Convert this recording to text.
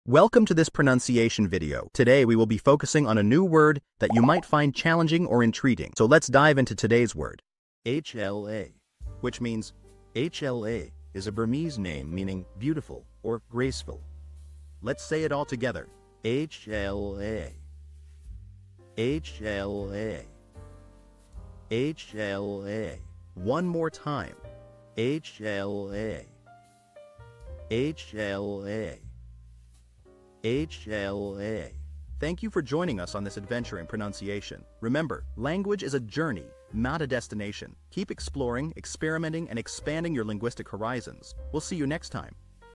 Welcome to this pronunciation video. Today we will be focusing on a new word that you might find challenging or intriguing. So let's dive into today's word. Hla, which means Hla is a Burmese name meaning beautiful or graceful. Let's say it all together. Hla. Hla. Hla. One more time. Hla. Hla. Hla. Thank you for joining us on this adventure in pronunciation. Remember, language is a journey, not a destination. Keep exploring, experimenting, and expanding your linguistic horizons. We'll see you next time.